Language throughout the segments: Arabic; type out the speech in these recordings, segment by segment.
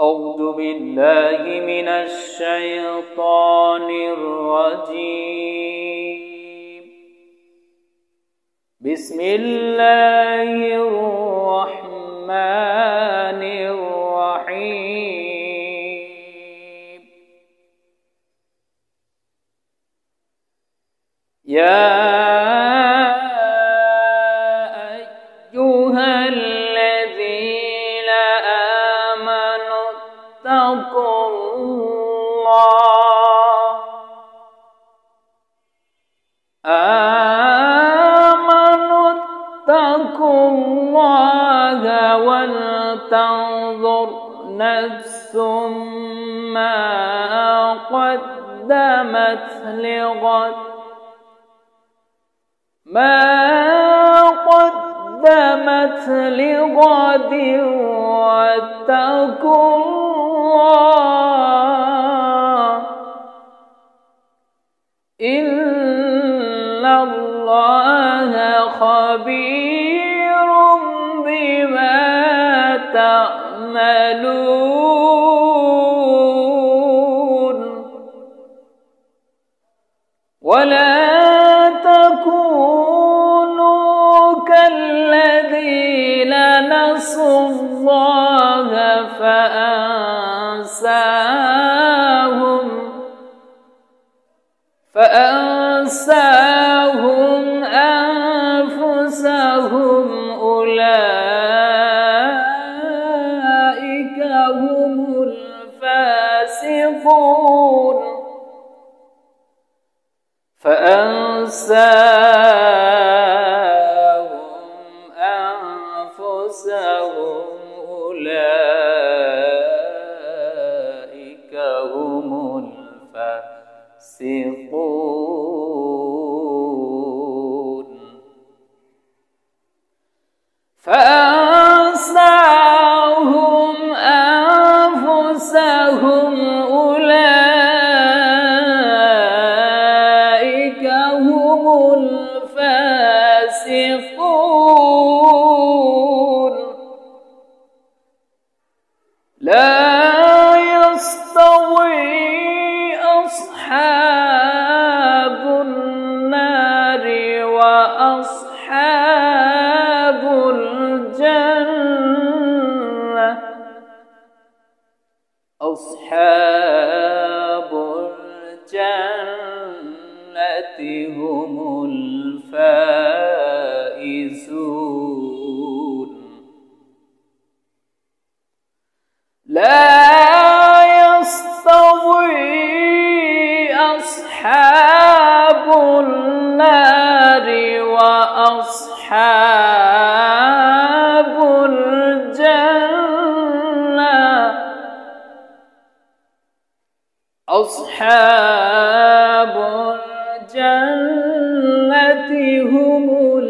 أعوذ بالله من الشيطان الرجيم. بسم الله الرحمن الرحيم. يا أيها الذين آمنوا اتقوا الله ولتنظر نفس ما قدمت لغد واتقوا الله إن الله خبير بما تعملون. ولا تكونوا كالذين نسوا الله فأنساهم أنفسهم أولئك هم الفاسقون. فأنساهم أنفسهم أولئك هم الفاسقون. لا يستوي أصحاب النار وأصحاب الجنة. أصحاب الجنة هم الفائزون. لا يستوي أصحاب النار وأصحاب الجنة. أصحاب الجنة هم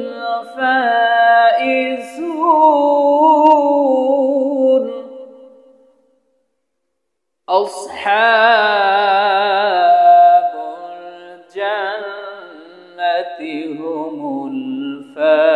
الفائزون. أصحاب الجنة هم الفائزون.